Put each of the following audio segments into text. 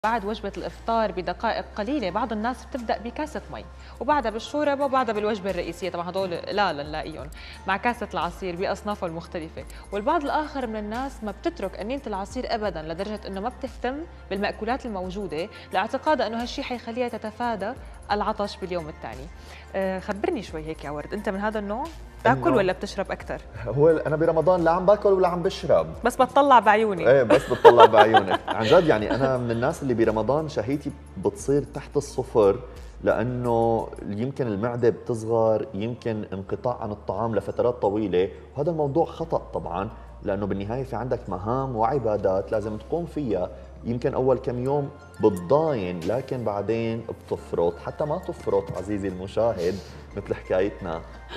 بعد وجبة الإفطار بدقائق قليلة بعض الناس بتبدأ بكاسة مي وبعدها بالشوربة وبعدها بالوجبة الرئيسية، طبعا هدول لا نلاقيهم مع كاسة العصير بأصنافه المختلفة. والبعض الآخر من الناس ما بتترك أنينة العصير أبدا لدرجة أنه ما بتهتم بالمأكولات الموجودة لاعتقادها أنه هالشيء حيخليها تتفادى العطش باليوم الثاني. خبرني شوي هيك يا ورد، أنت من هذا النوع؟ تاكل ولا بتشرب أكثر؟ هو انا برمضان لا عم باكل ولا عم بشرب، بس بتطلع بعيوني. ايه بس بتطلع بعيونك عن جد. يعني انا من الناس اللي برمضان شهيتي بتصير تحت الصفر، لانه يمكن المعده بتصغر، يمكن انقطاع عن الطعام لفترات طويله، وهذا الموضوع خطا طبعا، لانه بالنهايه في عندك مهام وعبادات لازم تقوم فيها. يمكن اول كم يوم بتضاين، لكن بعدين بتفرط، حتى ما تفرط عزيزي المشاهد مثل حكايتنا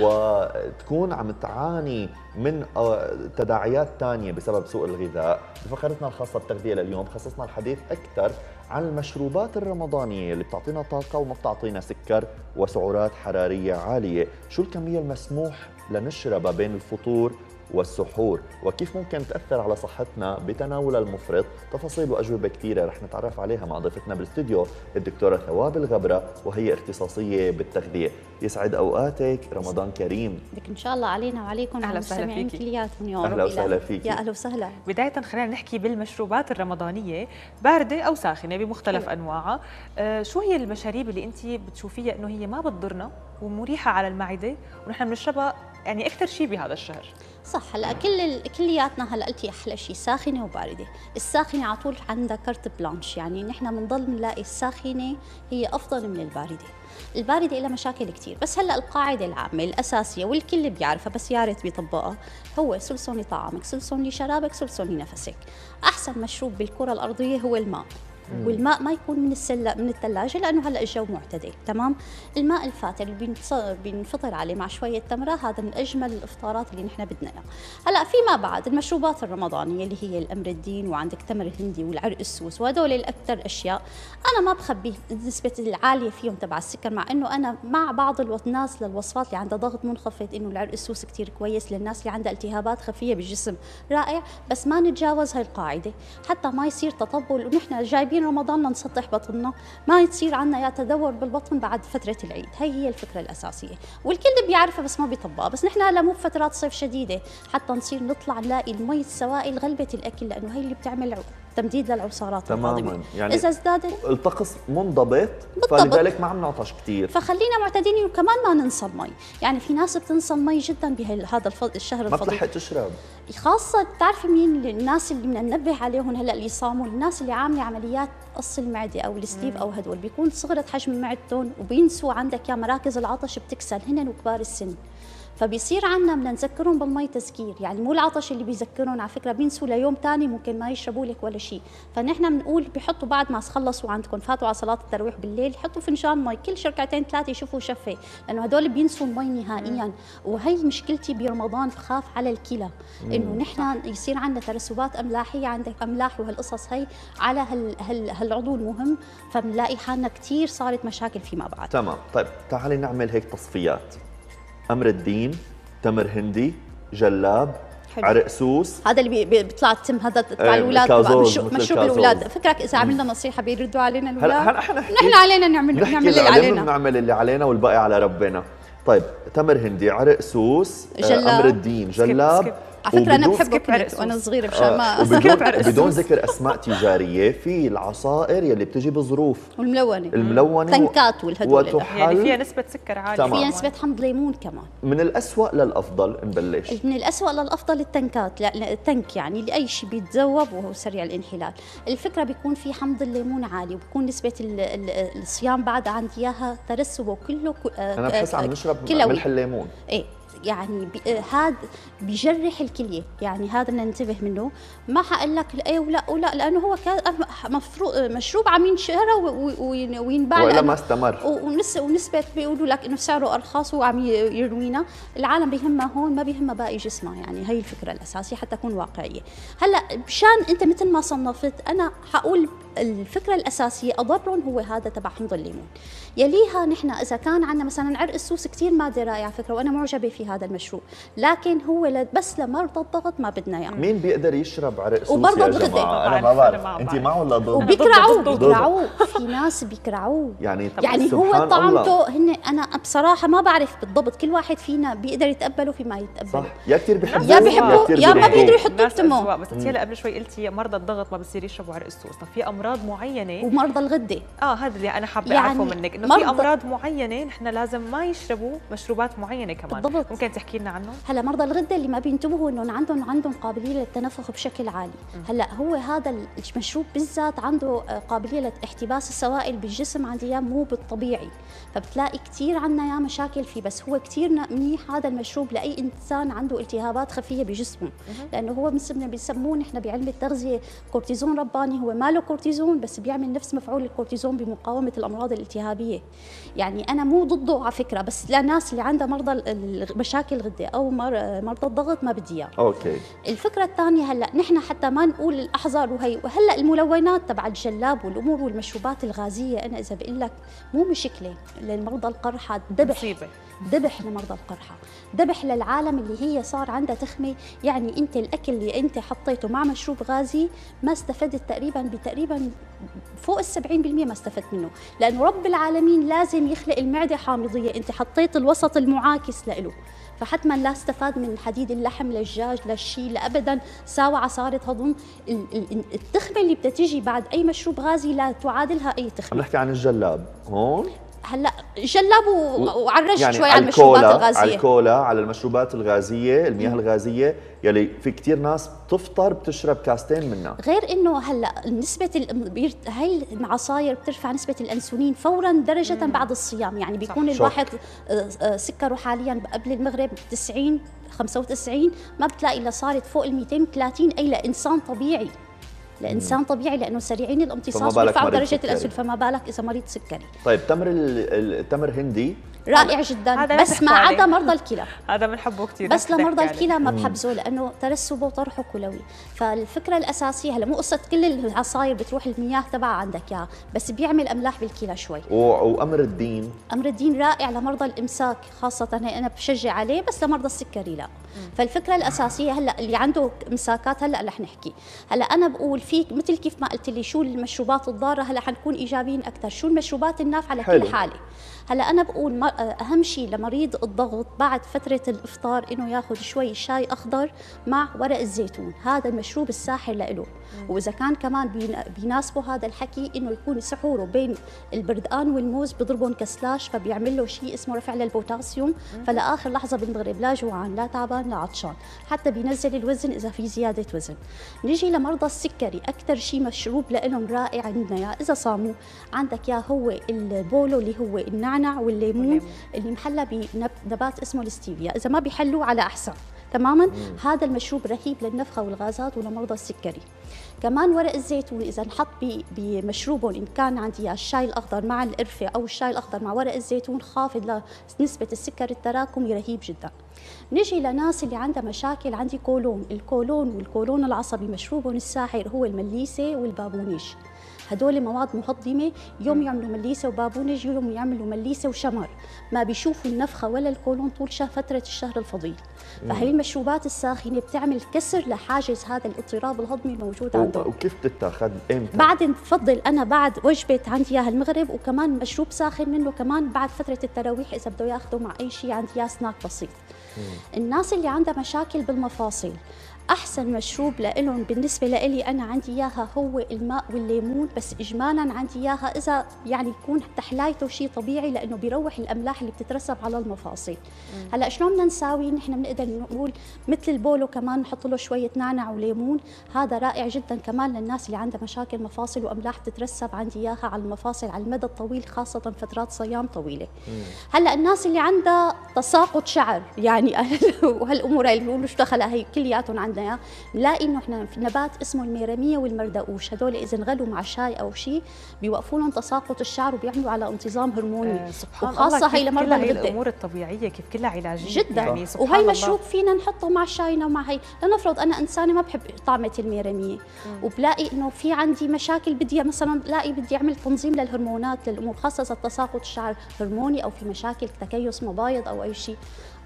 وتكون عم تعاني من تداعيات ثانيه بسبب سوء الغذاء. بفقرتنا الخاصه بالتغذيه لليوم خصصنا الحديث اكثر عن المشروبات الرمضانيه اللي بتعطينا طاقه وما بتعطينا سكر وسعرات حراريه عاليه. شو الكميه المسموح لنشربها بين الفطور والسحور، وكيف ممكن تأثر على صحتنا بتناول المفرط؟ تفاصيل وأجوبة كثيرة رح نتعرف عليها مع ضيفتنا بالاستوديو الدكتورة ثواب الغبرة، وهي اختصاصية بالتغذية. يسعد أوقاتك، رمضان كريم. لك إن شاء الله علينا وعليكم أهلا وسهلا فيك. كلياتهم يوم. أهلا وسهلا فيك. يا أهلا وسهلا. بداية خلينا نحكي بالمشروبات الرمضانية، باردة أو ساخنة بمختلف أنواعها. شو هي المشاريب اللي أنت بتشوفيها إنه هي ما بتضرنا ومريحة على المعدة ونحن بنشربها يعني أكثر شيء بهذا الشهر؟ صح. هلا كلياتنا هلا قلتي احلى شيء ساخنه وبارده. الساخنه على طول عندها كرت بلانش، يعني نحن بنضل بنلاقي الساخنه هي افضل من البارده. البارده لها مشاكل كثير، بس هلا القاعده العامه الاساسيه والكل بيعرفها بس يا ريت بيطبقها، هو سلسون لطعامك، سلسون لشرابك، سلسون لنفسك. احسن مشروب بالكره الارضيه هو الماء. والماء ما يكون من الثلاجه، لانه هلا الجو معتدل، تمام. الماء الفاتر اللي بنفطر عليه مع شويه تمره، هذا من اجمل الافطارات اللي نحن بدنا اياها. هلا فيما بعد المشروبات الرمضانيه اللي هي الامر الدين، وعندك تمر هندي والعرق السوس، وهدول الاكثر اشياء انا ما بخبي النسبه العاليه فيهم تبع السكر، مع انه انا مع بعض الناس للوصفات اللي عندها ضغط منخفض انه العرق السوس كثير كويس للناس اللي عندها التهابات خفيه بالجسم، رائع، بس ما نتجاوز هاي القاعده حتى ما يصير تطبل ونحن جايبين رمضان لنسطح بطننا، ما يصير عندنا يا تدور بالبطن بعد فتره العيد. هي الفكره الاساسيه والكل بيعرفها بس ما بيطبقها. بس نحن هلا مو بفترات صيف شديده حتى نصير نطلع نلاقي المي السوائل غلبت الاكل، لانه هي اللي بتعمل تمديد للعصارات تماما. يعني اذا ازدادت الطقس منضبط، بالضبط، فلذلك ما عم نعطش كثير، فخلينا معتدلين وكمان ما ننسى المي. يعني في ناس بتنسى المي جدا بهذا الشهر ما الفضيل، بتلحق تشرب. خاصة بتعرفي مين الناس اللي بدنا ننبه عليهم هلا اللي صاموا؟ الناس اللي عامله عمليات قص المعده او الستيف او هدول، بيكون صغرت حجم معدتهم وبينسوا عندك يا مراكز العطش بتكسل هن وكبار السن، فبيصير عندنا بدنا نذكرهم بالمي تذكير. يعني مو العطش اللي بيذكرهم، على فكره بينسوا ليوم ثاني ممكن ما يشربوا لك ولا شيء. فنحن بنقول بيحطوا بعد ما خلصوا عندكم فاتوا على صلاه التراويح بالليل، يحطوا فنجان مي كل شركتين ثلاثه يشوفوا شفه، لانه هدول بينسوا المي نهائيا. وهي مشكلتي برمضان، بخاف على الكلى انه نحن يصير عندنا ترسبات املاحيه، عندك املاح وهالقصص هي على هالعضو المهم، فبنلاقي حالنا كثير صارت مشاكل فيما بعد. تمام. طيب تعالي نعمل هيك تصفيات. امر الدين، تمر هندي، جلاب، حلو. عرق سوس، هذا اللي بيطلع التم، هذا تبع الاولاد، مشروب الاولاد. فكرك اذا عملنا نصيحه بيردوا علينا الاولاد؟ نحن علينا نعمل اللي علينا، نعمل اللي علينا والباقي على ربنا. طيب تمر هندي، عرق سوس، امر الدين، جلاب. على فكره انا بحبه كنت وانا صغيره مشان ما بدون ذكر اسماء تجاريه، في العصائر يلي بتجي بظروف، الملونه تنكات والهدول يعني فيها نسبه سكر عاليه، فيها نسبه حمض ليمون كمان. من الأسوأ للأفضل نبلش. من الأسوأ للأفضل التنكات، لا التنك يعني لأي شيء بيتذوب وهو سريع الانحلال. الفكرة بيكون في حمض الليمون عالي، وبكون نسبة الصيام بعد عندي إياها ترسب وكله أنا بحس عم نشرب ملح الليمون. إيه يعني هذا بيجرح الكليه، يعني هذا بدنا ننتبه منه. ما حقول لك ايه ولا لانه هو مفروض مشروب عم ينشهر وينباع ولا ما استمر، ونسبه بيقولوا لك انه سعره ارخص وعم يروينا. العالم بيهمها هون، ما بيهمها باقي جسمها، يعني هي الفكره الاساسيه حتى اكون واقعيه. هلا مشان انت مثل ما صنفت، انا حقول الفكره الاساسيه اضرهم هو هذا تبع حمض الليمون. يليها نحن اذا كان عندنا مثلا عرق السوس كثير ماده رائعه على فكره، وانا معجبه في هذا هذا المشروب، لكن هو بس لمرضى الضغط ما بدنا اياه. مين بيقدر يشرب عرق سوس وبرضه يا الغدة. جماعه؟ انا ما بعرف انت مع ولا ضد؟ وبيكرعوه في ناس بيكرعوه. يعني هو طعمته انا بصراحه ما بعرف بالضبط، كل واحد فينا بيقدر يتقبله في ما يتقبله. صح، يا كثير بيحبوه يا بيحبوه يا ما بيقدروا يحطوه بتمه. بس انت هلا قبل شوي قلتي مرضى الضغط ما بصير يشربوا عرق السوس، طب في امراض معينه ومرضى الغده هذا اللي انا حابه اعرفه منك، انه في امراض معينه نحن لازم ما يشربوا مشروبات معينه كمان. بالضبط. ممكن تحكي لنا عنهم؟ هلا مرضى الغده اللي ما بينتبهوا انه عندهم قابليه للتنفخ بشكل عالي. هلا هو هذا المشروب بالذات عنده قابليه لاحتباس السوائل بالجسم عند اياه مو بالطبيعي، فبتلاقي كثير عندنا يا مشاكل فيه. بس هو كثير منيح هذا المشروب لاي انسان عنده التهابات خفيه بجسمه، لانه هو بنسموه نحن بعلم التغذيه كورتيزون رباني. هو ما له كورتيزون بس بيعمل نفس مفعول الكورتيزون بمقاومه الامراض الالتهابيه. يعني انا مو ضده على فكره، بس للناس اللي عندها مرضى مشاكل غده او مرضى الضغط ما بدي اياه. اوكي. الفكره الثانيه هلا نحن حتى ما نقول الاحذر وهلا الملونات تبع الجلاب والامور والمشروبات الغازيه، انا اذا بقول لك مو مشكله للمرضى القرحى، ذبح لمرضى القرحى، ذبح للعالم اللي هي صار عندها تخمه. يعني انت الاكل اللي انت حطيته مع مشروب غازي ما استفدت تقريبا فوق ال 70% ما استفدت منه، لانه رب العالمين لازم يخلق المعده حامضيه، انت حطيت الوسط المعاكس له، فحتما لا استفاد من حديد اللحم للدجاج للشيء لابدا ساوى عصاره هضم. التخمه اللي بتجي بعد اي مشروب غازي لا تعادلها اي تخمه. عم نحكي عن الجلاب هون. هلا جلاب وعرجت يعني شوي على المشروبات الغازيه، على الكولا، على المشروبات الغازيه، المياه الغازيه يلي في كثير ناس بتفطر بتشرب كاستين منها. غير انه هلا هي العصاير بترفع نسبه الانسولين فورا درجه بعد الصيام. يعني بيكون الواحد سكره حاليا قبل المغرب 90 95 ما بتلاقي الا صارت فوق ال 230 اي لانسان طبيعي. لانسان طبيعي لانه سريعين الامتصاص بيرفعوا درجه الانسولين، فما بالك اذا مريض سكري. طيب التمر هندي رائع جدا، بس ما عدا مرضى الكلى. هذا بنحبه كثير، بس لمرضى الكلى ما بحبزه لانه ترسبه وطرحه كلوي. فالفكره الاساسيه هلا مو قصه كل العصاير بتروح المياه تبعها عندك اياها، بس بيعمل املاح بالكلى شوي. وامر الدين رائع لمرضى الامساك خاصه، انا بشجع عليه، بس لمرضى السكري لا. فالفكره الاساسيه هلا اللي عنده امساكات هلا رح نحكي. هلا انا بقول فيك مثل كيف ما قلت لي شو المشروبات الضاره، هلا حنكون ايجابيين اكثر، شو المشروبات النافعه لكل حاله. هلا انا بقول اهم شيء لمريض الضغط بعد فتره الافطار انه ياخذ شوي شاي اخضر مع ورق الزيتون، هذا المشروب الساحر له. واذا كان كمان بيناسبه هذا الحكي انه يكون سحوره بين البردقان والموز بضربهم كسلاش، فبيعمل له شيء اسمه رفع للبوتاسيوم، فلاخر لحظه بالمغرب لا جوعان لا تعبان لا عطشان، حتى بينزل الوزن اذا في زياده وزن. نيجي لمرضى السكري، اكثر شيء مشروب لهم رائع عندنا اذا صاموا عندك يا هو البولو اللي هو النعنع والليمون اللي محلى بنبات اسمه الستيفيا، اذا ما بيحلوه على احسن تماما. هذا المشروب رهيب للنفخه والغازات ولمرضى السكري. كمان ورق الزيتون اذا انحط بمشروبهم، ان كان عندي الشاي الاخضر مع القرفه او الشاي الاخضر مع ورق الزيتون، خافض لنسبه السكر التراكمي رهيب جدا. نجي لناس اللي عندها مشاكل عندي الكولون والكولون العصبي، مشروبهم الساحر هو المليسه والبابونج. هدول مواد مهضمه، يوم يعملوا مليسه وبابونج، يوم يعملوا مليسه وشمر، ما بيشوفوا النفخه ولا الكولون طول فتره الشهر الفضيل. فهي المشروبات الساخنه بتعمل كسر لحاجز هذا الاضطراب الهضمي الموجود عندهم. وكيف بتتاخذ امتى؟ بعد بفضل انا بعد وجبه عندي اياها المغرب، وكمان مشروب ساخن منه كمان بعد فتره التراويح اذا بده ياخذوا مع اي شيء عندي اياه سناك بسيط. الناس اللي عندها مشاكل بالمفاصل، احسن مشروب لهم بالنسبه لي انا عندي اياها هو الماء والليمون، بس اجمالا عندي اياها اذا يعني يكون تحلايته شيء طبيعي، لانه بيروح الاملاح اللي بتترسب على المفاصل. هلا شلون بدنا نساوي؟ نحن بنقدر نقول مثل البولو كمان نحط له شويه نعنع وليمون، هذا رائع جدا كمان للناس اللي عندها مشاكل مفاصل واملاح بتترسب عندي اياها على المفاصل على المدى الطويل، خاصه فترات صيام طويله. هلا الناس اللي عندها تساقط شعر يعني وهالامور اللي بيقولوا شو دخلها، هي كلياتهم عندنا نلاقي انه احنا في نبات اسمه الميرميه والمردقوش، هدول اذا انغلوا مع شاي او شيء بيوقفوا لهم تساقط الشعر وبيعملوا على انتظام هرموني. سبحان وخاصه الله، هي لمرضى الغده. الامور الطبيعيه كيف كلها علاجيه جدا يعني. وهي مشروب فينا نحطه مع شاينا ومع هي. لنفرض انا انسانه ما بحب طعمه الميرميه وبلاقي انه في عندي مشاكل، بدي مثلا بدي اعمل تنظيم للهرمونات للامور، خاصه تساقط الشعر هرموني او في مشاكل تكيس مبايض او اي شيء،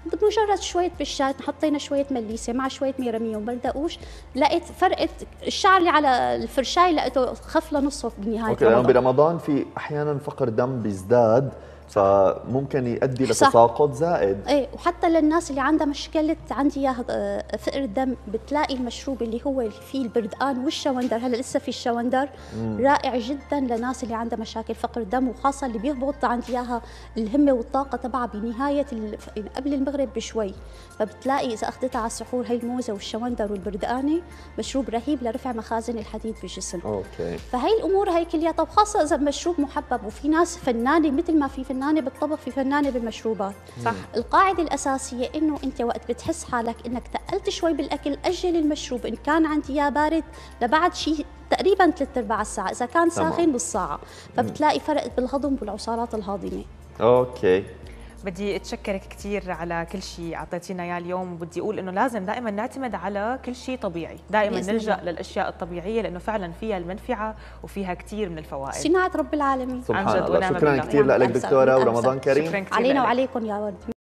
بمجرد شويه بالشاي حطينا شويه مليسه مع شويه ميرميه وبردقوش، لقيت فرقت الشعر اللي على الفرشاي لقيته خف لنصه بنهايه اوكي، رمضان. لانه برمضان في احيانا فقر دم بيزداد، فممكن يؤدي لتساقط زائد. ايه، وحتى للناس اللي عندها مشكله عندي اياها فقر الدم، بتلاقي المشروب اللي هو فيه البردقان والشوندر، هلا لسه في الشوندر رائع جدا لناس اللي عندها مشاكل فقر الدم، وخاصه اللي بيهبط عندي اياها الهمه والطاقه تبعها بنهايه قبل المغرب بشوي، فبتلاقي اذا اخذتها على السحور هي الموزه والشوندر والبردقاني مشروب رهيب لرفع مخازن الحديد بالجسم. اوكي، فهي الامور هي كلها، طب خاصه اذا مشروب محبب، وفي ناس فنانه مثل ما في فنانه بالطبخ في فنانه بالمشروبات. صح. القاعده الاساسيه انه انت وقت بتحس حالك انك تقلت شوي بالاكل، اجل المشروب ان كان عندي اياه بارد لبعد شيء تقريبا 3/4 ساعه، اذا كان ساخن نص ساعه، فبتلاقي فرق بالهضم والعصارات الهاضمه. اوكي. بدي اتشكرك كثير على كل شيء اعطيتينا اياه اليوم، وبدي اقول انه لازم دائما نعتمد على كل شيء طبيعي، دائما نلجا للاشياء الطبيعيه لانه فعلا فيها المنفعه وفيها كثير من الفوائد. صناعه رب العالمين. سبحان الله. شكرا كثير لك دكتوره، ورمضان كريم شكرا كثير علينا لك. وعليكم يا ورد.